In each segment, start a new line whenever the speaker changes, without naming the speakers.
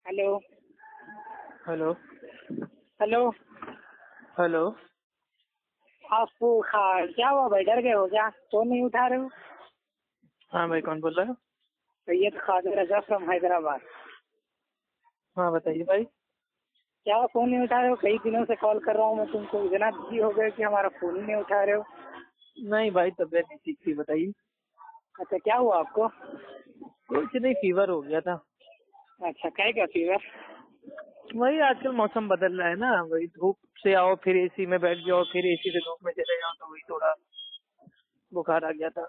Hello
hello
hello.
Hello.
आपको क्या हुआ भाई, डर गए हो क्या? फोन नहीं उठा रहे हो?
हाँ भाई, कौन बोल रहा है?
सैयद खादर रजा फ्रॉम हैदराबाद।
हाँ बताइए भाई।
क्या फोन नहीं उठा रहे हो? कई दिनों से कॉल कर रहा हूँ मैं तुमको, इतना बिजी हो गए कि हमारा फोन ही नहीं उठा रहे हो।
नहीं भाई, तबीयत नहीं ठीक थी, बताइए।
अच्छा, क्या हुआ आपको?
कुछ नहीं, फीवर हो गया था।
अच्छा, क्या फीवर?
वही आजकल मौसम बदल रहा है ना, वही धूप से आओ फिर एसी में बैठ जाओ, फिर एसी से धूप में चले जाओ, तो वही थोड़ा बुखार आ गया था।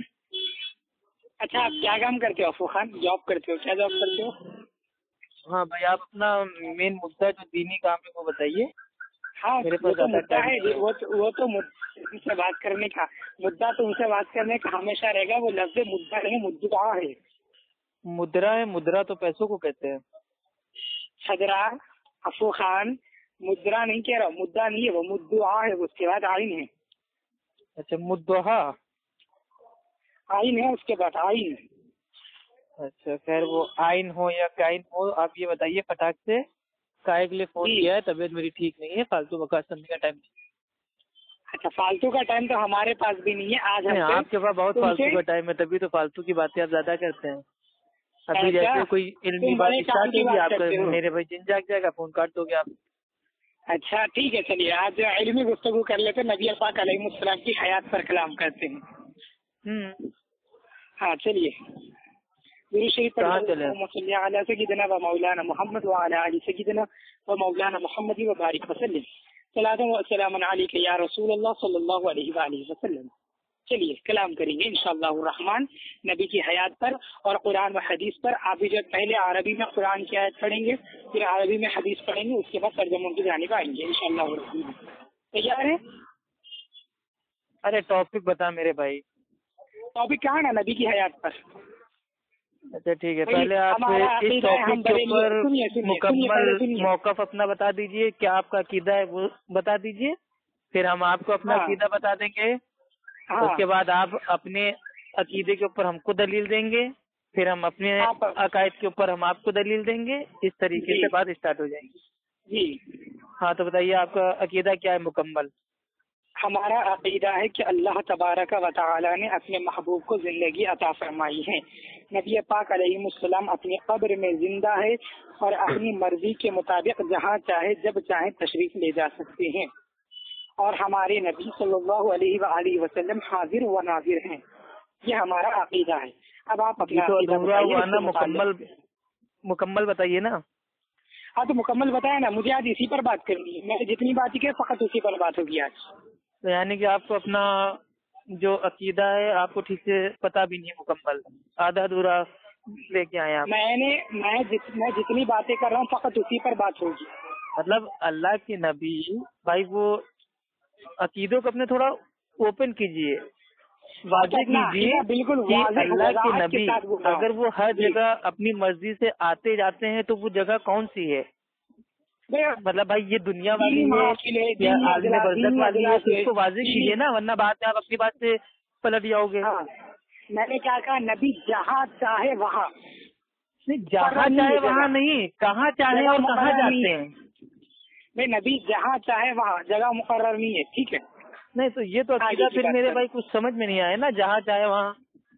अच्छा, आप क्या काम करते हो अफू खान? जॉब करते हो? क्या जॉब करते हो?
हाँ भाई, आप अपना मेन मुद्दा जो दीनी काम है वो बताइए।
हाँ,
मेरे
वो
पास
तो
ज्यादा
मुद्दा
टाइम
है,
नहीं है।
वो तो तुमसे बात करने का मुद्दा, तुमसे बात करने का हमेशा रहेगा। वो लफ्ज़ मुद्दा नहीं, मुद्दा है।
मुद्रा है, मुद्रा तो पैसों को कहते हैं।
छदरा अफू खान, मुद्रा नहीं कह रहा, मुद्दा नहीं है वो, मुद्दा है, उसके बाद आइन है।
अच्छा, मुद्दोहा।
आइन है उसके बाद, आइन।
अच्छा खैर, वो आइन हो या काइन हो, आप ये बताइए फटाक से काहे के लिए फोन
जी।
किया है? तबीयत मेरी ठीक नहीं है, फालतू बकवास करने का टाइम
अच्छा, फालतू का टाइम तो हमारे पास भी नहीं है। आज
नहीं।
हमसे
आपके पास बहुत
तुमसे
फालतू का टाइम है, तभी तो फालतू की बातें आप ज्यादा करते हैं। अभी
क्या,
जैसे कोई इल्मी
तुम
बात
बड़े काम
स्टार्ट
की
होगी
बात
आपका,
करते हो।
मेरे भाई जिन जाग जाएगा, फोन काट दोगे आप।
अच्छा ठीक है, चलिए आज इल्मी गुफ्तगू कर लेते हैं, नबी पाक अलैहिस्सलाम की हयात पर कलाम करते हैं। हाँ चलिए, गुरु शरीफ
कहाँ चले?
सय्यदना व मौलाना मोहम्मद व अला आलि सय्यदना व मौलाना मोहम्मद व बारिक वसल्लम सलातन व सलामन अलैका या रसूल अल्लाह सल्लल्लाहु अलैहि व आलिहि वसल्लम। चलिए कलाम करेंगे इंशाअल्लाह रहमान नबी की हयात पर और कुरान व हदीस पर। आप भी जब पहले अरबी में कुरान की आयत पढ़ेंगे, फिर अरबी में हदीस पढ़ेंगे, उसके बाद तर्जुमों की जानिब आएंगे इंशाअल्लाह रहमान। तैयार है?
अरे टॉपिक बता मेरे भाई।
टॉपिक कहाँ ना, नबी की हयात पर।
अच्छा ठीक है, पहले आप इस टॉपिक के ऊपर मुकम्मल मौक़िफ़ अपना बता दीजिए, क्या आपका अकीदा है वो बता दीजिए, फिर हम आपको अपना अकीदा बता देंगे। उसके बाद आप अपने अकीदे के ऊपर हमको दलील देंगे, फिर हम अपने अकायद के ऊपर हम आपको दलील देंगे। इस तरीके से बात स्टार्ट हो जाएगी
जी।
हाँ तो बताइए, आपका अकीदा क्या है मुकम्मल?
हमारा अकीदा है कि अल्लाह तबारक व तआला ने अपने महबूब को जिंदगी अता फरमाई है। नबी पाक अलैहिस्सलाम अपनी कब्र में जिंदा है और अपनी मर्जी के मुताबिक जहाँ चाहे जब चाहे तशरीफ ले जा सकते हैं, और हमारे नबी सल्लल्लाहु अलैहि वसल्लम हाजिर व नाजिर हैं। ये हमारा अकीदा है। अब आप अपना अकीदा बताइए।
मुकम्मल बताइए ना।
हाँ तो मुकम्मल बताया ना, मुझे आज इसी पर बात करनी है। मैंने जितनी बात की फकत उसी पर बात होगी आज।
तो यानी कि आपको अपना जो अकीदा है आपको ठीक से पता भी नहीं है मुकम्मल, आधा अधूरा लेके आए आप।
मैं जितनी बातें कर रहा हूँ फकत उसी पर बात होगी।
मतलब अल्लाह के नबी भाई, वो अकीदों को अपने थोड़ा ओपन कीजिए, वाज़ेह कीजिए
बिल्कुल
कि अल्लाह के नबी अगर वो हर जगह अपनी मर्जी से आते जाते हैं तो वो जगह कौन सी है? मतलब भाई ये दुनिया वाली है या आलम बरज़ख वाली है? तो इसको वाज़ेह कीजिए ना, वरना बाद में आप अपनी बात से पलट जाओगे।
मैंने क्या कहा? नबी जहाँ चाहे वहाँ
नहीं, जहाँ चाहे वहाँ नहीं, कहाँ चाहे और कहाँ जाते हैं।
नहीं, नबी जहाँ चाहे वहाँ, जगह मुकर्रर नहीं है, ठीक है?
नहीं तो ये तो अकीदा फिर मेरे भाई कुछ समझ में नहीं आया ना, जहाँ चाहे वहाँ।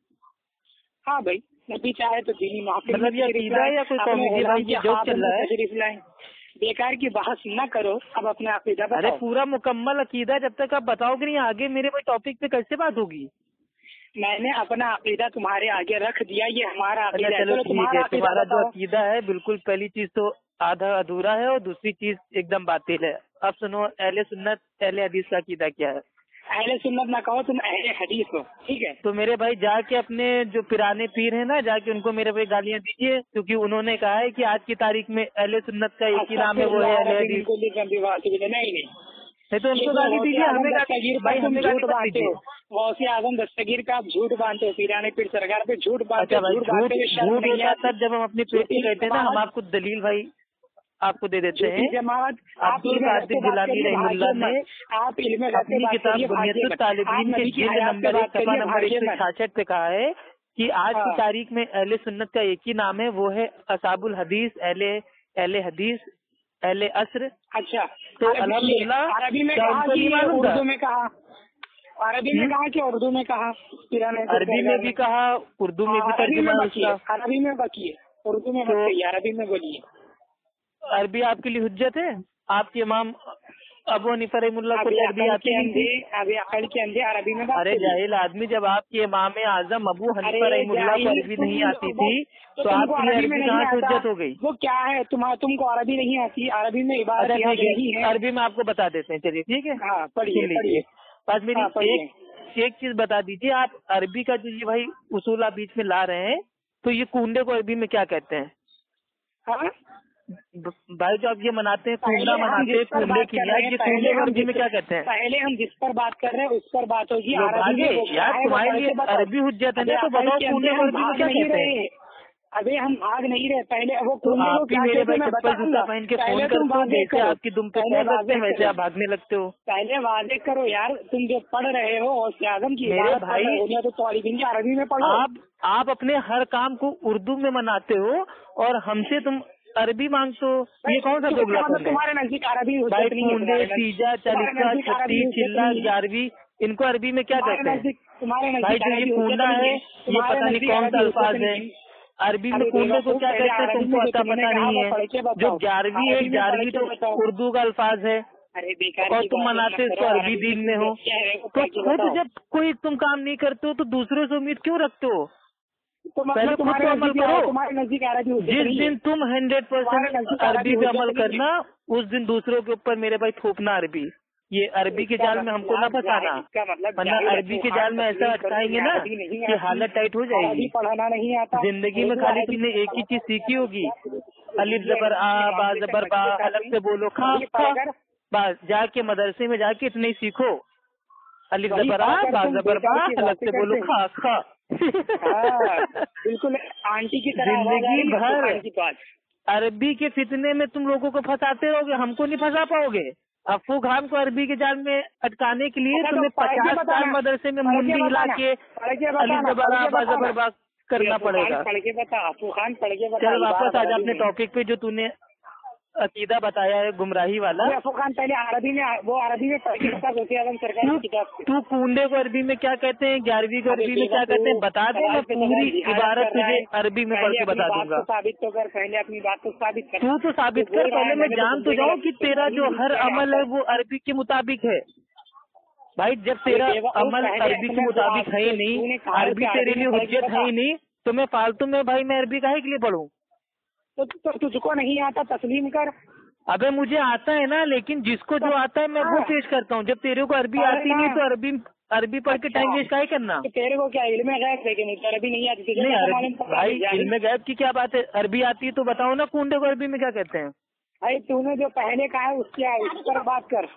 हाँ भाई, नबी चाहे तो दीनी महफिल
मतलब ये अकीदा है या कोई कॉमेडी भाई ये जोक चल रहा है?
बेकार की बहस न करो, अब अपना अकीदा बताओ।
अरे पूरा मुकम्मल अकीदा जब तक आप बताओगे नहीं आगे मेरे भाई टॉपिक पे कैसे बात होगी? मैंने
अपना अकीदा तुम्हारे आगे रख दिया, ये हमारा अकीदा है।
चलो ठीक है, तुम्हारा जो अकीदा है बिल्कुल पहली चीज तो आधा अधूरा है और दूसरी चीज एकदम बातिल है। अब सुनो, अहले सुन्नत अहले हदीस का अकीदा क्या है?
अहले सुन्नत ना कहो, तुम अहले हदीस हो, ठीक है?
तो मेरे भाई जाके अपने जो पुराने पीर हैं ना, जाके उनको मेरे भाई गालियां दीजिए, क्योंकि उन्होंने कहा है कि आज की तारीख में अहले सुन्नत का एक ही नाम है, वो है अहले हदीस। नहीं तो उनको गाली दीजिए, हमें भाई हमें
झूठ बांटते हो। गौसे आजम दस्तगीर का आप झूठ बांटते हो, पीराने पीर सरकार पे झूठ बांटते हो।
झूठ होता तब जब हम अपनी पेट पे कहते हैं ना, हम आपको दलील भाई आपको दे देते हैं।
जमात
अब्दुल कादिर जिलानी रहमुल्लाह ने
आप
अपनी किताब बुनियतुत तालिबीन के जिल्द नंबर 1 सफ़ा नंबर 166 पे कहा है کہ آج کی تاریخ میں اہل سنت کا ایک ہی نام ہے، وہ ہے اصحاب الحدیث، اہل حدیث، اہل عصر.
اچھا
تو الحمدللہ
عربی میں کہا کہ اردو میں کہا، عربی میں کہا کہ اردو میں کہا،
عربی میں بھی کہا، اردو میں بھی ترجمہ اس کا.
عربی میں بکی ہے، اردو میں مت کہیے، عربی میں بولیے.
عربی آپ کے لیے حجت ہے؟ آپ کے امام ابو حنیفہ رحمہ اللہ کو عربی آتی ہے؟
ابھی عقل کے اندھے عربی میں.
ارے جاہل آدمی، جب آپ کے امام اعظم ابو حنیفہ رحمہ اللہ کو عربی نہیں آتی تھی تو آپ کو عربی کہاں سے حجت ہو گئی؟
وہ کیا ہے، تم کو عربی نہیں آتی؟ عربی میں عبارت نہیں ہے.
عربی میں آپ کو بتا دیتے ہیں، چلیے ٹھیک ہے.
ہاں پڑھیے.
بس میری ایک چیز بتا دیجیے، آپ عربی کا جو یہ بھائی اصول آپ بیچ میں لا رہے ہیں، تو یہ کنڈے کو عربی میں کیا کہتے ہیں؟ بھائی جو آپ یہ مناتے ہیں، کنڈا مناتے ہیں، کنڈے کی یہ کنڈے کو عربی میں کیا کہتے ہیں؟
پہلے ہم جس پر بات کر رہے ہیں اس پر بات ہوگی.
یار تمہارے لیے عربی حجت ہے نا، تو بتاؤ کنڈے کو عربی میں کیا کہتے ہیں؟
ابھی ہم بھاگ نہیں رہے. پہلے وہ
آپ بھی میرے بھائی چپل جوتا پہن کے فون کرتے ہو، جیسے آپ کی دم پہ پیر رکھتے ہیں ویسے آپ بھاگنے لگتے ہو.
پہلے واضح کرو یار، تم جو پڑھ رہے ہو اعظم کی
میرے بھائی
تو عربی میں پڑھو.
آپ اپنے ہر کام کو اردو میں مناتے ہو اور ہم سے تم عربی مانگتے ہو، یہ کون سا دوگلا کون ہے؟
تمہارے نزدیک عربی
بھائی کنڈے، تیجا، چالیسا، چھتیس، چلا، 11ویں، ان کو عربی میں کیا کہتے ہیں؟ بھائی جو یہ کنڈا ہے یہ پتہ نہیں کون سا الفاظ ہے. عربی میں کنڈے کو کیا کہتے ہیں تم کو پتہ نہیں ہے. جو 11ویں ہے، 11ویں تو اردو کا الفاظ ہے اور تم مناتے اس کو عربی دین میں ہو. تو خود جب کوئی تم کام نہیں کرتے ہو تو دوسروں سے امید کیوں رکھتے ہو؟ پہلے خود تو عمل کرو. جس دن تم 100% عربی پہ عمل کرنا، اس دن دوسروں کے اوپر میرے بھائی تھوپنا عربی. یہ عربی کے جال میں ہم کو نہ پھنسانا، ورنہ عربی کے جال میں ایسا اٹکائیں گے نا کہ حالت ٹائٹ ہو جائے گی.
پڑھانا نہیں آتا
زندگی میں خالی تم نے ایک ہی چیز سیکھی ہوگی، الف زبر آ، با زبر با، الگ سے بولو کھا. بس جا کے مدرسے میں جا کے اتنے ہی سیکھو، الف زبر آ، با زبر با، الگ سے بولو کھا کھا.
بالکل آنٹی کی طرح
زندگی بھر عربی کے فتنے میں تم لوگوں کو پھنساتے رہو گے، ہم کو نہیں پھنسا پاؤ گے. افو خان کو عربی کے جال میں اٹکانے کے لیے تمہیں 50 سال مدرسے میں منڈی ہلا کے الف زبر آ، با زبر با کرنا پڑے گا. چل واپس آج اپنے ٹاپک پہ جو تو نے عقیدہ بتایا ہے گمراہی والا.
افو خان پہلے عربی میں وہ عربی میں
تو کنڈے کو عربی میں کیا کہتے ہیں، 11ویں کو عربی میں کیا کہتے ہیں بتا دیں، میں پوری عبارت تجھے عربی میں پڑھ کے بتا دوں گا.
ثابت تو کر پہلے اپنی بات کو ثابت کر.
تو ثابت کر، پہلے میں جان تو جاؤں کہ تیرا جو ہر عمل ہے وہ عربی کے مطابق ہے. بھائی جب تیرا عمل عربی کے مطابق ہے ہی نہیں، عربی تیرے لیے حجت ہے ہی نہیں، تو میں فالتو میں بھائی میں عربی کاہے کے لیے پڑھوں؟
تو تجھ کو نہیں آتا تسلیم کر.
ابے مجھے آتا ہے نا، لیکن جس کو جو آتا ہے میں وہ پیش کرتا ہوں. جب تیرے کو عربی آتی نہیں تو عربی پڑھ کے ٹائم ویسٹ کاہے کرنا؟
تیرے کو کیا علم غیب ہے کہ مجھے عربی نہیں آتی؟
نہیں بھائی، علم غیب کی کیا بات ہے، عربی آتی ہے تو بتاؤ نا کنڈے کو عربی میں کیا کہتے ہیں.
بھائی تو نے جو پہلے کہا ہے اس پر بات کر.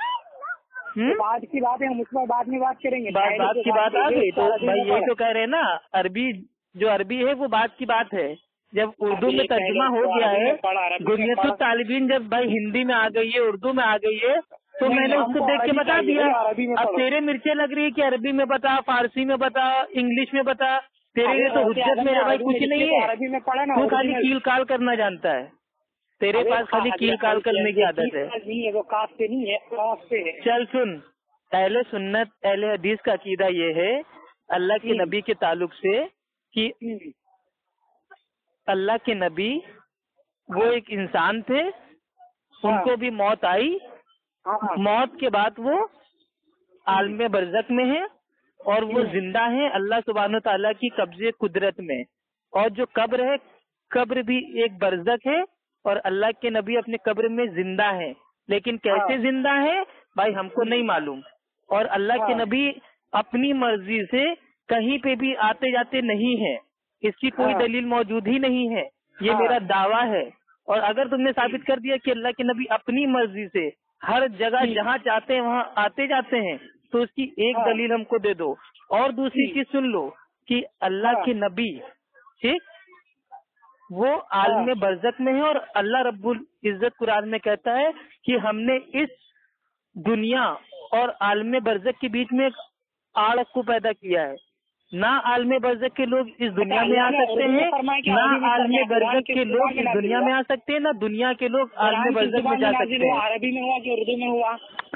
بعد کی بات ہے، ہم اس پر بعد میں بات کریں گے.
بات کی بات آ گئی تو بھائی یہی تو کہہ رہے ہیں نا، عربی جو عربی ہے وہ بات کی بات ہے. جب اردو میں ترجمہ ہو گیا ہے، بنیت الطالبین جب بھائی ہندی میں آ گئی ہے، اردو میں آ گئی ہے، تو میں نے اس کو دیکھ کے بتا دیا. اب تیرے مرچیں لگ رہی ہے کہ عربی میں بتا، فارسی میں بتا، انگلش میں بتا. تیرے لیے تو حجت میرے بھائی کچھ نہیں ہے، تو خالی کیل کال کرنا جانتا ہے. تیرے پاس خالی کیل کال کرنے کی عادت ہے. چل سن، اہل سنت اہل حدیث کا عقیدہ یہ ہے اللہ کے نبی کے تعلق سے کہ اللہ کے نبی وہ ایک انسان تھے، ان کو بھی موت آئی، موت کے بعد وہ عالم برزخ میں ہیں اور وہ زندہ ہیں اللہ سبحانہ تعالیٰ کی قبضے قدرت میں. اور جو قبر ہے، قبر بھی ایک برزخ ہے اور اللہ کے نبی اپنے قبر میں زندہ ہیں. لیکن کیسے زندہ ہیں بھائی ہم کو نہیں معلوم. اور اللہ کے نبی اپنی مرضی سے کہیں پہ بھی آتے جاتے نہیں ہیں، اس کی کوئی دلیل موجود ہی نہیں ہے. یہ میرا دعویٰ ہے. اور اگر تم نے ثابت کر دیا کہ اللہ کے نبی اپنی مرضی سے ہر جگہ جہاں چاہتے ہیں وہاں آتے جاتے ہیں، تو اس کی ایک دلیل ہم کو دے دو. اور دوسری چیز سن لو کہ اللہ کے نبی ٹھیک وہ عالم برزخ میں ہے اور اللہ رب العزت قرآن میں کہتا ہے کہ ہم نے اس دنیا اور عالم برزخ کے بیچ میں ایک آڑ کو پیدا کیا ہے. ना आलम बरज़ख के लोग इस दुनिया में आ सकते हैं, ना आलम बरज़ख के लोग इस दुनिया में आ सकते हैं, ना दुनिया के लोग आलम बरज़ख में जा सकते हैं।
अरबी में हुआ कि उर्दू में हुआ?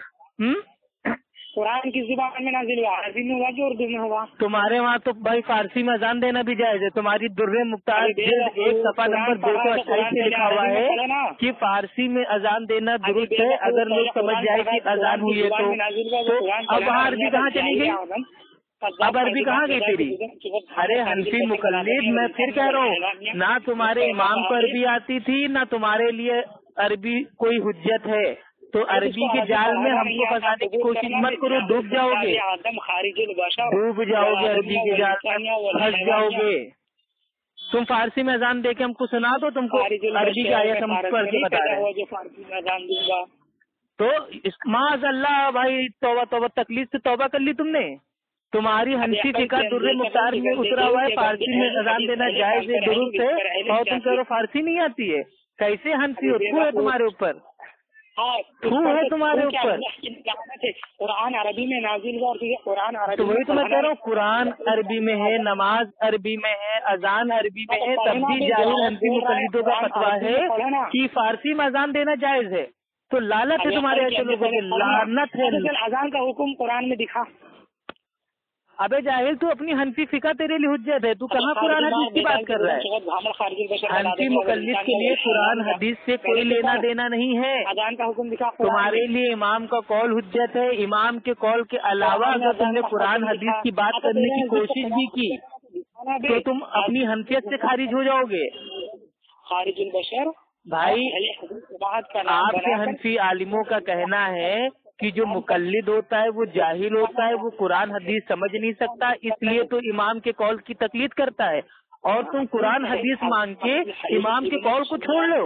कुरान किस जुबान में नाजिल हुआ? अरबी में हुआ कि उर्दू में हुआ?
तुम्हारे वहाँ तो भाई फारसी में अजान देना भी जायज है। तुम्हारी दुर्रे मुख्तार एक सफा नंबर 228 में लिखा हुआ है कि फारसी में अजान देना दुरुस्त है, अगर लोग समझ जाए कि अजान हुई है तो अब वहाँ अरबी कहाँ चली गई? अब अरबी कहाँ गई तेरी? अरे हनफी मुकल्लिद, मैं फिर कह रहा हूँ, ना तुम्हारे इमाम को अरबी आती थी, ना तुम्हारे लिए अरबी कोई हुज्जत है। तो अरबी के जाल में हमको फंसाने की कोशिश मत करो, डूब जाओगे, डूब जाओगे अरबी के जाल में, फंस जाओगे। तुम फारसी में अजान दे के हमको सुना दो, तुमको अरबी की आयत हम पढ़ के बता रहे हैं। तो माज़अल्लाह भाई, तौबा तौबा, तकलीफ से तौबा कर ली तुमने। तुम्हारी हनफी फिका दुर्रे मुख्तार में उतरा हुआ है, फारसी में अजान देना जायज है, दुरुस्त है, और तुम कह रहे फारसी नहीं आती है। कैसे हनफी हो? थू है तुम्हारे ऊपर, थू है तुम्हारे ऊपर।
कुरान अरबी में नाजिल हुआ, कुरान अरबी,
तो वही तो मैं कह रहा हूँ, कुरान अरबी में है, नमाज अरबी में है, अजान अरबी में है, तब भी जाहिल हनफी मुकल्लिदों का फतवा है कि फारसी में अजान देना जायज है। तो लानत है तुम्हारे ऐसे लोगों पे, लानत है।
अजान का हुक्म कुरान में दिखा।
अबे जाहिल, तू अपनी हनफी फिका तेरे लिए हुज्जत है, तू कहाँ कुरान हदीस की बात कर रहा है? हनफी मुकल्लिद के लिए कुरान हदीस से कोई लेना देना नहीं है।
अजान का हुक्म दिखा।
तुम्हारे लिए इमाम का कौल हुज्जत है। इमाम के कौल के अलावा अगर तुमने कुरान हदीस की बात करने की कोशिश भी की तो तुम अपनी हनफियत से खारिज हो जाओगे।
खारिजुल बशर
भाई, आपके हनफी आलिमों का कहना है कि जो मुकल्लिद होता है वो जाहिल होता है, वो कुरान हदीस समझ नहीं सकता, इसलिए तो इमाम के कौल की तकलीद करता है। और तुम कुरान हदीस मान के इमाम के कौल को छोड़ लो।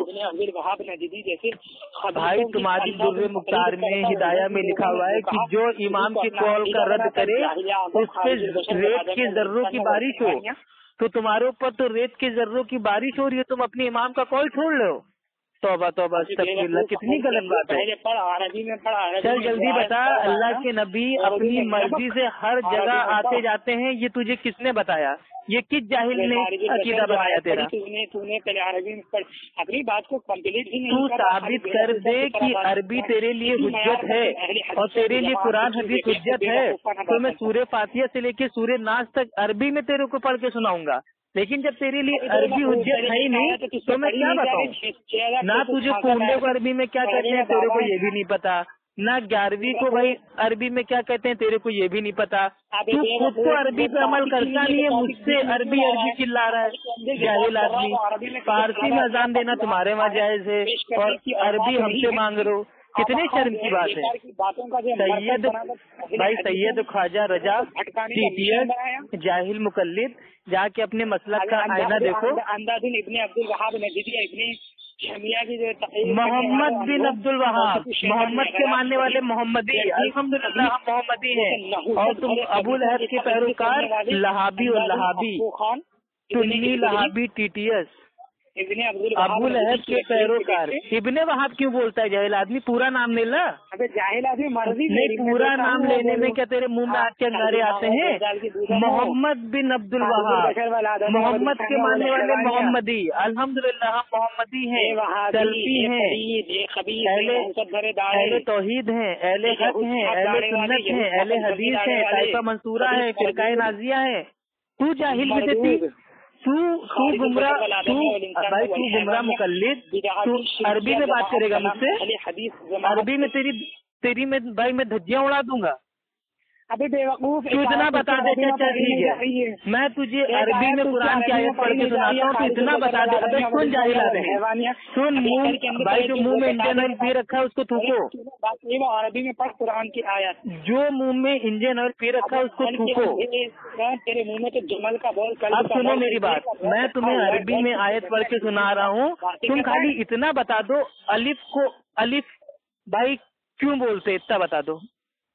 भाई, तुम्हारी दुर्रे मुख्तार में हिदाया में लिखा हुआ है कि जो इमाम के कौल का रद्द करे उस पे रेत के जर्रों की बारिश हो। तो तुम्हारे ऊपर तो रेत के जर्रों की बारिश हो रही है, तुम अपने इमाम का कौल छोड़ लो। तौबा तौबा, अस्तगफिरुल्लाह, कितनी गलत बात है। चल जल्दी बता, अल्लाह के नबी अपनी मर्जी से हर जगह आते जाते हैं, ये तुझे किसने बताया? ये किस जाहिल ने अकीदा बनाया तेरा?
तूने पहले अरबी में पढ़, अपनी बात को कंप्लीट ही नहीं।
तू साबित कर दे कि अरबी तेरे लिए हुज्जत है और तेरे लिए कुरान हदीस हुज्जत है, तो मैं सूरे फातिहा से लेके सूरे नास तक अरबी में तेरे को पढ़ के सुनाऊंगा। लेकिन जब तेरे लिए अरबी हुज्जत है ही नहीं तो मैं क्या बताऊं? ना तुझे कुंडे को अरबी में क्या कहते हैं तेरे को ये भी नहीं पता, ना 11वीं को भाई अरबी में क्या कहते हैं तेरे को ये भी नहीं पता। तू खुद तो अरबी पे अमल करता नहीं है, मुझसे अरबी चिल्ला रहा है जाहिल आदमी। फारसी में अजान देना तुम्हारे वहाँ जायज है और अरबी हमसे मांग रहे हो, कितने शर्म की बात है। सैयद ख्वाजा रजा TTS जाहिल मुकल्लिद, जाके अपने मसलक का आईना देखो। मोहम्मद बिन अब्दुल वहाब, मोहम्मद के मानने वाले मोहम्मदी, अल्हम्दुलिल्लाह हम मोहम्मदी हैं। और तुम अबू लहब के पैरोकार लहाबी और लहाबी, सुन्नी लहाबी TTS, अबू लहब के पैरोकार। इब्ने वहाब क्यों बोलता है जाहिल आदमी? पूरा नाम ले ला।
अबे जाहिल आदमी मर्जी
नहीं, पूरा नाम लेने में क्या तेरे मुंह में आके अंगारे आते हैं? मोहम्मद बिन अब्दुल वहाब, मोहम्मद के मानने वाले मोहम्मदी, अल्हम्दुलिल्लाह हम मोहम्मदी हैं, सल्फी हैं, अहले तौहीद हैं, अहले हक हैं, अहले सुन्नत हैं, अहले हदीस हैं, ताइफा मंसूरा है, फिरकाए नाजिया है। तू जाहिल विदेती, तू गुमराह, तू गुमराह मुकल्लिद, तू अरबी में बात करेगा मुझसे? अरबी में तेरी में भाई मैं धज्जियां उड़ा दूंगा।
अभी बेवकूफ,
तू इतना बता दे, चल ठीक है, मैं तुझे अरबी में कुरान की आयत पढ़ के सुनाता हूँ, तू इतना बता दे। अबे सुन जाहिल आदमी, सुन, मुंह भाई जो मुंह में इंडियन ऑयल पी रखा है उसको थूको।
अरबी में पढ़ कुरान की आयत,
जो मुंह में इंडियन ऑयल पी रखा है उसको थूको।
तेरे मुंह में तो जमल का बोल।
अब सुनो मेरी बात, मैं तुम्हें अरबी में आयत पढ़ के सुना रहा हूँ, तुम खाली इतना बता दो अलिफ को अलिफ भाई क्यों बोलते, इतना बता दो।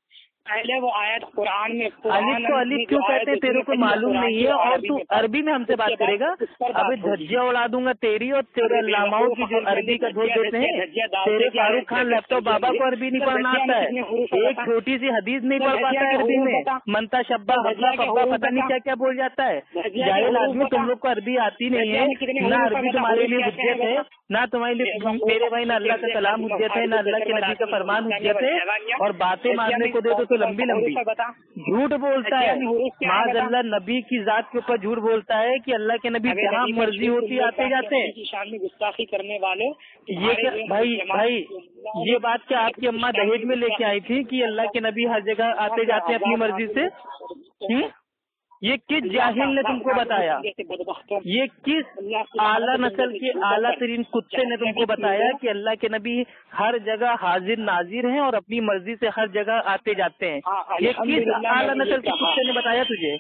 पहले वो आयत कुरान में
अलिफ को अलिफ क्यों कहते हैं तेरे को मालूम नहीं है और तू अरबी में हमसे बात करेगा। अबे धज्जियां उड़ा दूंगा तेरी और तेरे अल्लामाओं की जो अरबी का धोल देते हैं। तेरे फारूक खान लैपटॉप बाबा को अरबी नहीं पढ़ना आता है, एक छोटी सी हदीस नहीं पढ़ पाता है अरबी में, मनता शब्बा हब्बा फब्बा पता नहीं क्या क्या बोल जाता है। जाहिल आदमी, तुम लोग को अरबी आती नहीं है, ना अरबी तुम्हारे लिए हुज्जत है, ना तुम्हारे लिए मेरे भाई ना अल्लाह का कलाम हुज्जत है, ना अल्लाह के नबी का फरमान हुज्जत है। और बातें मारने को दे तो लंबी लंबी झूठ बोलता है। माज़अल्लाह नबी की जात के ऊपर झूठ बोलता है कि अल्लाह के नबी जहाँ मर्जी होती आते जाते हैं।
शान में गुस्ताखी करने वाले
ये भाई ये बात क्या आपकी अम्मा दहेज में लेके आई थी कि अल्लाह के नबी हर जगह आते जाते हैं अपनी मर्जी से? ये किस जाहिल ने तुमको बताया? ये किस आला नस्ल के आला तरीन कुत्ते ने तुमको बताया कि अल्लाह के नबी हर जगह हाजिर नाजिर हैं और अपनी मर्जी से हर जगह आते जाते हैं? ये किस आला नस्ल के कुत्ते ने बताया तुझे?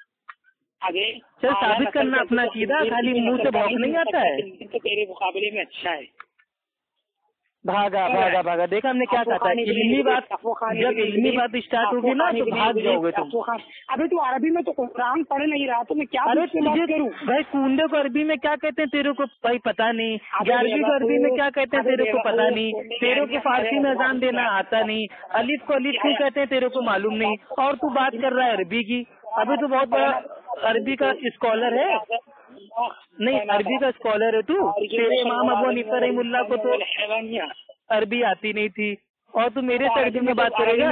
चल साबित करना अपना अकीदा, खाली मुंह से भौंक नहीं आता है।
तो तेरे मुकाबले में अच्छा है।
भागा देखा हमने क्या कहा था, इल्मी बात जब इल्मी बात स्टार्ट होगी ना तो भाग जाओगे तुम।
अभी तू अरबी में तो कुरान पढ़ नहीं रहा तो मैं क्या करूँ
भाई? कुंडे को अरबी में क्या कहते हैं तेरे को भाई पता नहीं, ग्यारहवीं को अरबी में क्या कहते हैं तेरे को पता नहीं, तेरे को फारसी में अजान देना आता नहीं, अलिफ को अलिफ क्यों कहते हैं तेरे को मालूम नहीं, और तू बात कर रहा है अरबी की। अभी तो बहुत बड़ा अरबी का स्कॉलर है, नहीं अरबी का स्कॉलर है तू। तेरे इमाम अबू हनीफा रहमुल्लाह को तो अरबी आती नहीं थी और तू मेरे से अरबी में बात करेगा?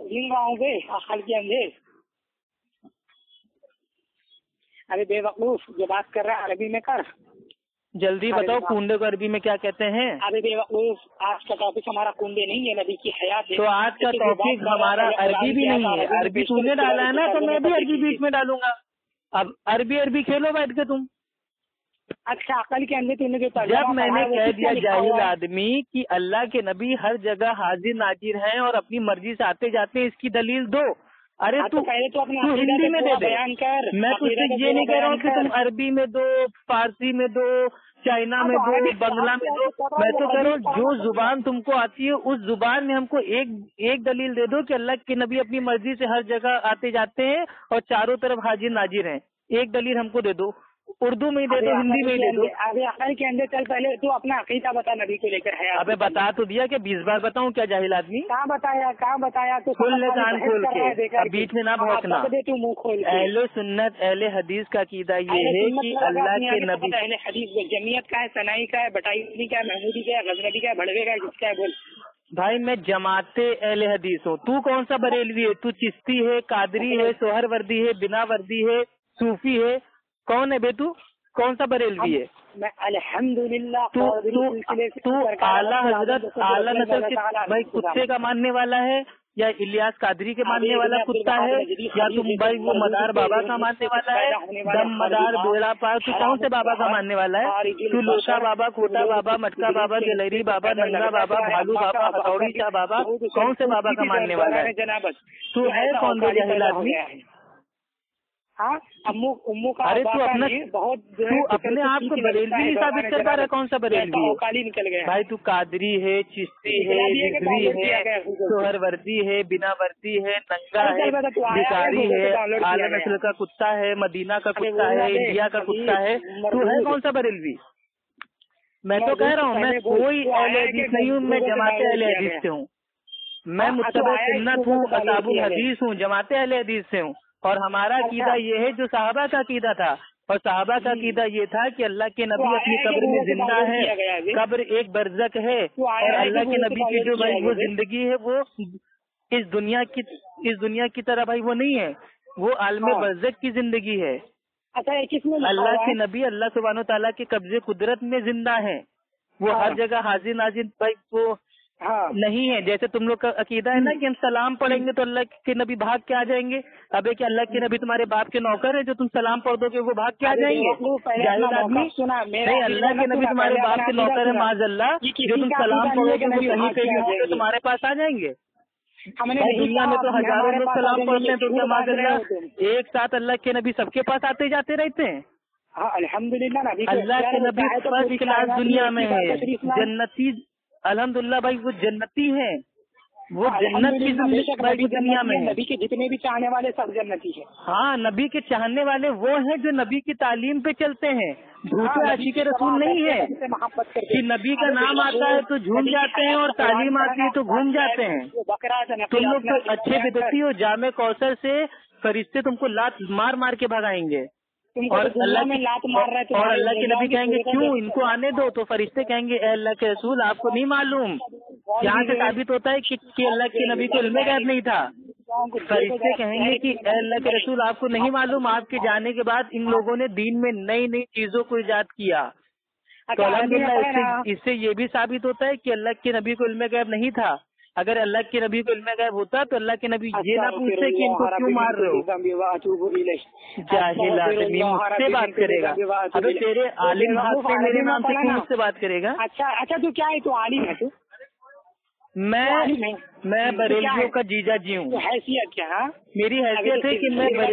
अरे बेवकूफ, जो बात कर रहा है अरबी में कर।
जल्दी बताओ कुंडे को अरबी में क्या कहते हैं?
अरे बेवकूफ, आज का टॉपिक हमारा कुंडे नहीं है, नबी की हयात है।
तो आज का टॉपिक हमारा अरबी भी नहीं है। अरबी तूने डाला है ना, तो मैं भी अरबी बीच में डालूंगा। अब अरबी खेलो बैठ के तुम।
अच्छा अकल के अंदर तूने जो
जब मैंने कह दिया जाहिल आदमी कि अल्लाह के नबी हर जगह हाजिर नाजिर हैं और अपनी मर्जी से आते जाते हैं, इसकी दलील दो। अरे तू हिंदी में दे बयान कर। मैं तुझसे ये नहीं कह रहा हूँ कि तुम अरबी में दो, फारसी में दो, चाइना में दो, बंगला में दो। मैं तो कह रहा हूँ जो जुबान तुमको आती है उस जुबान में हमको एक दलील दे दो कि अल्लाह के नबी अपनी मर्जी से हर जगह आते जाते हैं और चारों तरफ हाजिर नाजिर हैं। एक दलील हमको दे दो, उर्दू में ही दे दो, हिंदी में ही दे दो।
अभी अकल के अंदर चल, पहले तू अपना अकीदा बता नबी को लेकर है।
अबे बता तो दिया कि 20 बार बताऊं क्या जाहिल आदमी?
कहाँ बताया तो
खोल ले कान खोल के, अब बीच में ना भौंकना।
तू मुँह खोल।
अहले सुन्नत अहले हदीस का अकीदा ये है कि अल्लाह के नबी।
अहले हदीस जमीयत का है, सनाई का है, बटाई का है, महमूदी का है, गजनबी का है, भड़वे का है, किसका है बोल?
भाई मैं जमाते अहले हदीस हूँ। तू कौन सा बरेलवी है? तू चिश्ती है, कादरी है, सोहरवर्दी है, बिना वर्दी है, सूफी है, कौन है बे तू? कौन सा बरेलवी है?
मैं अल्हम्दुलिल्लाह
तू आला हजरत आला नस्ल के भाई कुत्ते का मानने वाला है या इलियास कादरी के मानने वाला कुत्ता है, या तुम भाई वो मदार बाबा का मानने वाला है, दम मदार बेड़ा पार? तू कौन से बाबा का मानने वाला है? तू लोटा बाबा, खोटा बाबा, मटका बाबा, गिलहरी बाबा, नंगा बाबा, भालू बाबा, हथौड़ी शाह बाबा, कौन से बाबा का मानने वाला है? तू है कौन बे जाहिल आदमी?
अम्मू का
अरे तू अपना तू अपने आप को बरेलवी नहीं साबित कर पा रहा? कौन सा बरेलवी है
निकल गया
भाई? तू कादरी है, चिश्ती है, हिजरी है, सोहरवर्दी है, बिना वर्दी है, नंगा है, भिखारी है, आला नस्ल का कुत्ता है, मदीना का कुत्ता है, इंडिया का कुत्ता है। तू है कौन सा बरेलवी? मैं तो कह रहा हूँ मैं कोई अहले हदीस नहीं हूँ, मैं जमाते अहले हदीस से हूँ। मैं मुत्तबा सुन्नत हूँ, असाबुल हदीस हूँ, जमाते अहले हदीस से हूँ। और हमारा अकीदा ये है जो साहबा का अकीदा था, और साहबा का अकीदा ये था कि अल्लाह के नबी अपनी कब्र में जिंदा है, कब्र एक बरज़ख है, और अल्लाह के नबी की जो भाई वो जिंदगी है वो इस दुनिया की तरह भाई वो नहीं है, वो आलम बरज़ख की जिंदगी है। अल्लाह के नबी अल्लाह सुब्हानो तआला के कब्जे कुदरत में जिंदा है, वो हर जगह हाजिर नाजिर भाई वो नहीं है। जैसे तुम लोग का अकीदा है ना कि हम सलाम पढ़ेंगे तो अल्लाह के नबी भाग के आ जाएंगे। अबे क्या अल्लाह के नबी तुम्हारे बाप के नौकर है जो तुम सलाम पढ़ दोगे वो भाग के आ जाएंगे? जाहिल आदमी, नहीं अल्लाह के नबी तुम्हारे बाप के नौकर है माज़अल्लाह, जो तुम सलाम पढ़ोगे वो कहीं पे भी होंगे तुम्हारे पास आ जाएंगे। दुनिया में तो हजारों लोग सलाम पढ़ते हैं, तो क्या माज़अल्लाह एक साथ अल्लाह के नबी सबके पास आते जाते रहते हैं?
अल्हम्दुलिल्लाह
अल्लाह के नबी फर्स्ट क्लास दुनिया में है, जन्नती, अल्हम्दुलिल्लाह भाई वो जन्नती हैं। وہ جنت کی دنیا میں،
نبی کے جتنے بھی چاہنے والے سب جنتی ہیں.
ہاں، نبی کے چاہنے والے وہ ہیں جو نبی کی تعلیم پہ چلتے ہیں، جھوٹے عاشق رسول نہیں ہے کہ نبی کا نام آتا ہے تو جھوم جاتے ہیں اور تعلیم آتی ہے تو گھوم جاتے ہیں. تم لوگ تو اچھے بدعتی ہو. جامع کوثر سے فرشتے تم کو لات مار مار کے بھگائیں گے، اور اللہ کے نبی کہیں گے کیوں ان کو آنے دو، تو فرشتے کہیں گے اے اللہ کے رسول آپ کو نہیں معلوم. یہاں سے ثابت ہوتا ہے کہ اللہ کے نبی کو علم غیب نہیں تھا. فرشتے کہیں گے کہ اے اللہ کے رسول آپ کو نہیں معلوم، آپ کے جانے کے بعد ان لوگوں نے دین میں نئی نئی چیزوں کو ایجاد کیا. تو الحمدللہ اس سے یہ بھی ثابت ہوتا ہے کہ اللہ کے نبی کو علم غیب نہیں تھا. اگر اللہ کے نبی کو علم غیب ہوتا تو اللہ کے نبی یہ نہ پوچھتے کہ ان کو کیوں مار رہے ہو. جاہل آدمی مجھ سے بات کرے گا. ابھی تیرے عالم سے میرے نام سے کیوں مجھ سے بات کرے گا؟
اچھا تو کیا ہے، تو عالم ہے؟ تو
میں بریلویوں کا جیجا جی ہوں.
حیثیت کیا؟
میری حیثیت ہے کہ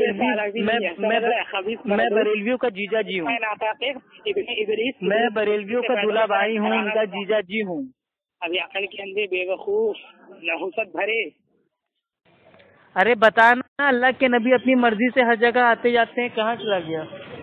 میں بریلویوں کا جیجا جی ہوں. میں بریلویوں کا دلہا بھائی ہوں، ان کا جیجا جی ہوں.
ابھی عقل کے اندر بے وقوف نحوست بھرے.
ارے بتانا، اللہ کے نبی اپنی مرضی سے ہر جگہ آتے جاتے ہیں، کہاں چلا گیا؟